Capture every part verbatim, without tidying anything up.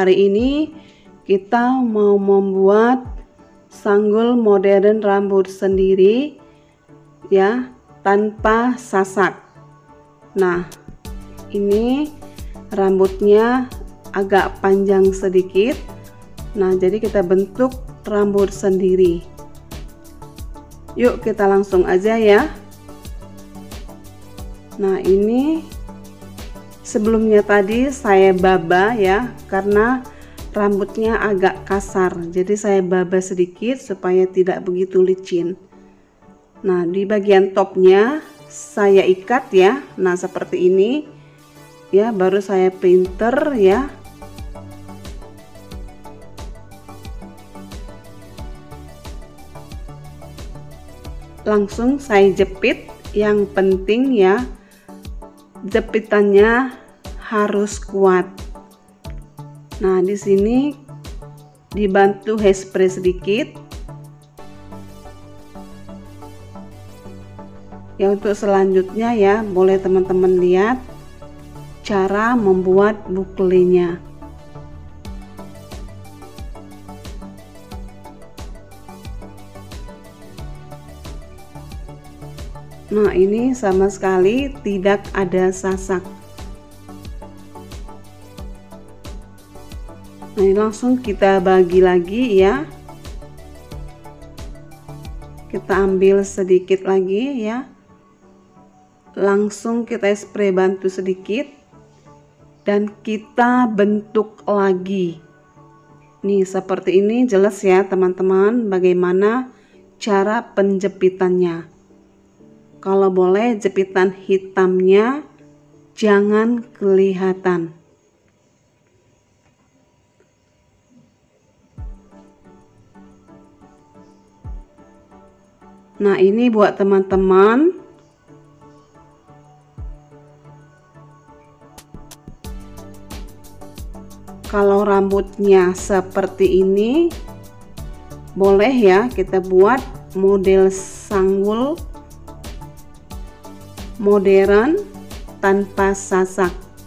hari ini kita mau membuat sanggul modern rambut sendiri ya, tanpa sasak. Nah, ini rambutnya agak panjang sedikit. Nah, jadi kita bentuk rambut sendiri. Yuk kita langsung aja ya. Nah, ini sebelumnya tadi saya baba ya, karena rambutnya agak kasar. Jadi saya baba sedikit supaya tidak begitu licin. Nah, di bagian topnya saya ikat ya. Nah, seperti ini ya, baru saya pinter ya. Langsung saya jepit. Yang penting ya, jepitannya harus kuat. Nah, di sini dibantu hairspray sedikit. Ya, untuk selanjutnya ya, boleh teman-teman lihat cara membuat buklenya. Nah, ini sama sekali tidak ada sasak. Nah, langsung kita bagi lagi ya. Kita ambil sedikit lagi ya. Langsung kita spray bantu sedikit dan kita bentuk lagi. Nih, seperti ini jelas ya teman-teman bagaimana cara penjepitannya. Kalau boleh jepitan hitamnya jangan kelihatan. Nah, ini buat teman-teman kalau rambutnya seperti ini, boleh ya kita buat model sanggul modern tanpa sasak.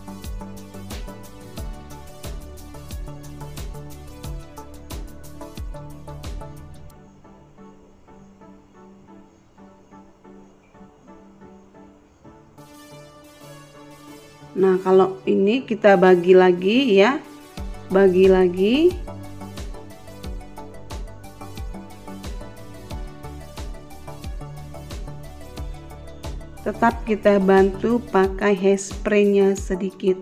Nah, kalau ini kita bagi lagi ya, bagi lagi. Tetap kita bantu pakai hairspraynya sedikit.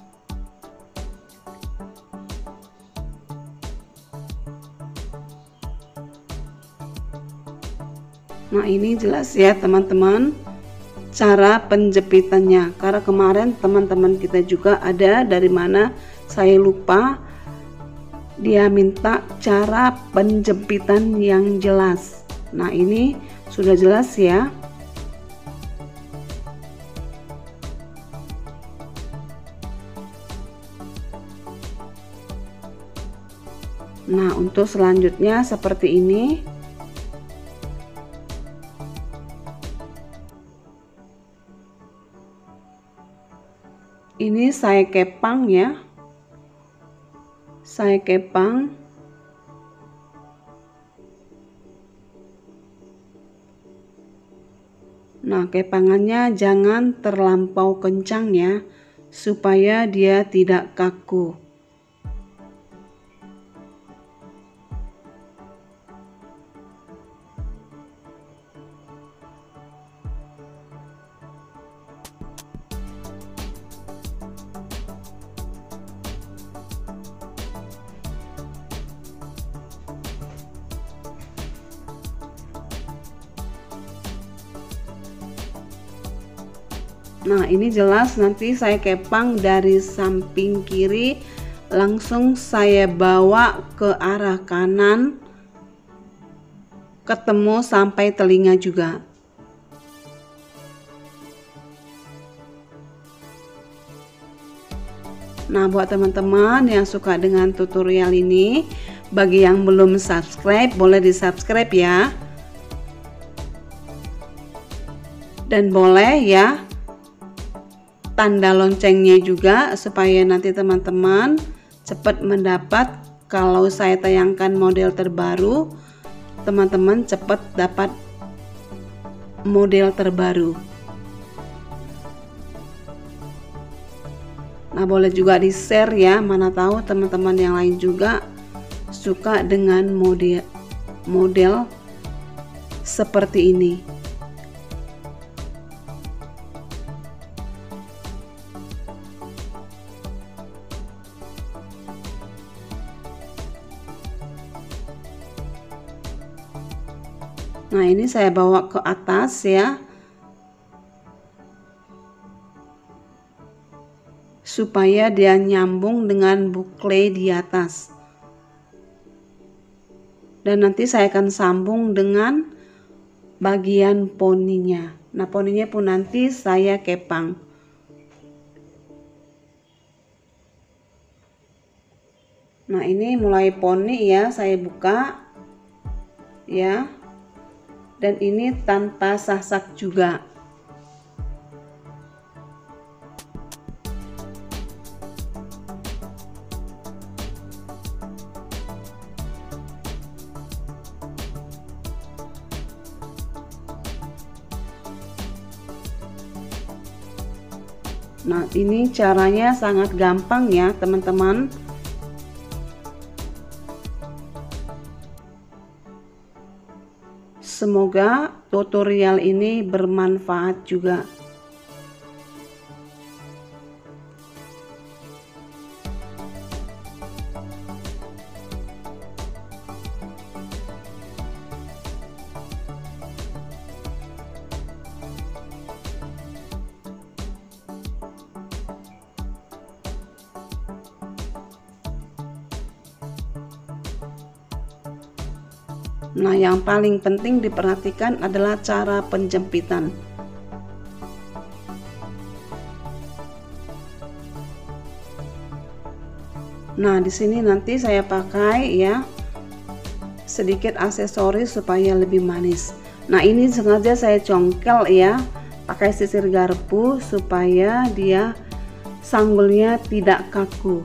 Nah, ini jelas ya teman-teman cara penjepitannya, karena kemarin teman-teman kita juga ada dari mana saya lupa, dia minta cara penjepitan yang jelas. Nah, ini sudah jelas ya. Nah, untuk selanjutnya seperti ini. Ini saya kepang ya. Saya kepang. Nah, kepangannya jangan terlampau kencang ya, supaya dia tidak kaku. Nah, ini jelas nanti saya kepang dari samping kiri, langsung saya bawa ke arah kanan, ketemu sampai telinga juga. Nah, buat teman-teman yang suka dengan tutorial ini, bagi yang belum subscribe boleh di subscribe ya, dan boleh ya tanda loncengnya juga supaya nanti teman-teman cepat mendapat. Kalau saya tayangkan model terbaru, teman-teman cepat dapat model terbaru. Nah, boleh juga di share ya, mana tahu teman-teman yang lain juga suka dengan model model seperti ini. Nah, ini saya bawa ke atas ya, supaya dia nyambung dengan bukle di atas. Dan nanti saya akan sambung dengan bagian poninya. Nah, poninya pun nanti saya kepang. Nah, ini mulai poni ya, saya buka ya. Dan ini tanpa sasak juga. Nah, ini caranya sangat gampang ya teman-teman. Semoga tutorial ini bermanfaat juga. Nah, yang paling penting diperhatikan adalah cara penjempitan. Nah, di sini nanti saya pakai ya sedikit aksesoris supaya lebih manis. Nah, ini sengaja saya congkel ya, pakai sisir garpu supaya dia sanggulnya tidak kaku.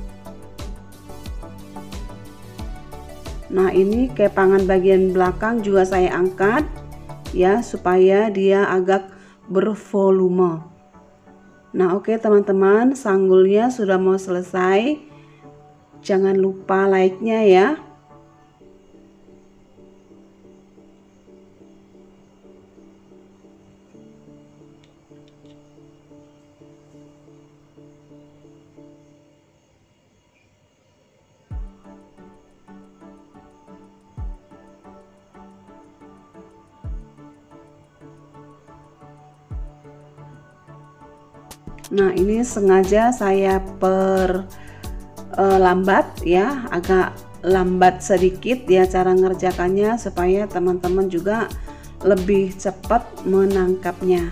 Nah, ini kepangan bagian belakang juga saya angkat ya, supaya dia agak bervolume. Nah, oke teman-teman, sanggulnya sudah mau selesai. Jangan lupa like-nya ya. Nah, ini sengaja saya per eh, lambat ya, agak lambat sedikit ya cara ngerjakannya supaya teman-teman juga lebih cepat menangkapnya.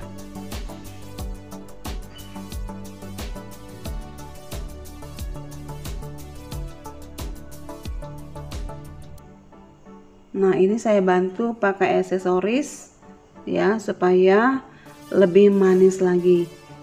Nah, ini saya bantu pakai aksesoris ya supaya lebih manis lagi.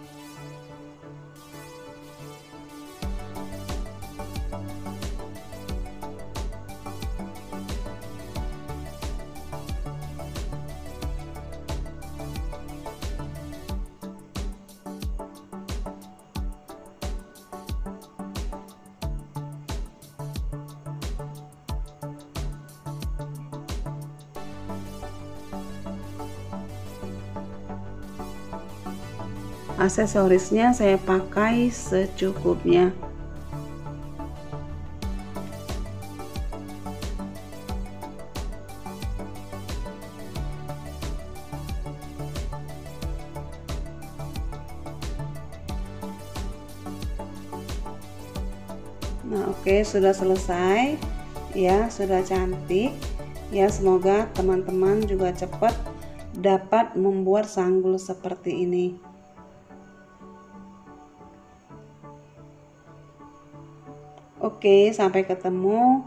Aksesorisnya saya pakai secukupnya. Nah, oke, sudah selesai ya, sudah cantik ya. Semoga teman-teman juga cepat dapat membuat sanggul seperti ini. Oke, sampai ketemu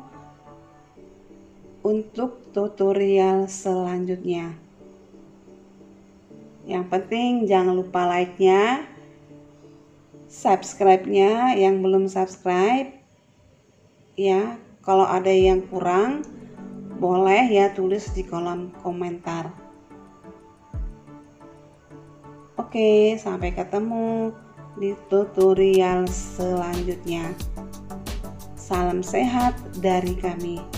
untuk tutorial selanjutnya. Yang penting jangan lupa like-nya, subscribe-nya yang belum subscribe, ya. Kalau ada yang kurang boleh ya tulis di kolom komentar. Oke, sampai ketemu di tutorial selanjutnya. Salam sehat dari kami.